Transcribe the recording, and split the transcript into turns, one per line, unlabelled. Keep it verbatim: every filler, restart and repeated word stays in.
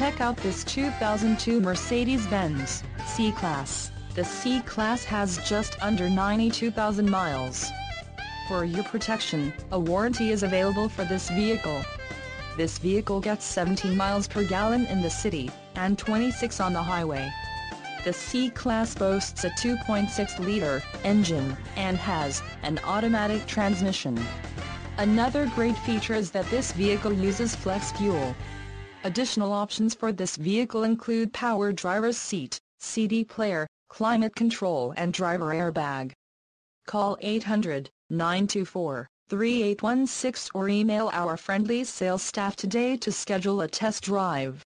Check out this two thousand two Mercedes-Benz C-Class. The C-Class has just under ninety-two thousand miles. For your protection, a warranty is available for this vehicle. This vehicle gets seventeen miles per gallon in the city, and twenty-six on the highway. The C-Class boasts a two point six liter engine, and has an automatic transmission. Another great feature is that this vehicle uses flex fuel. Additional options for this vehicle include power driver's seat, C D player, climate control and driver airbag. Call eight hundred, nine two four, three eight one six or email our friendly sales staff today to schedule a test drive.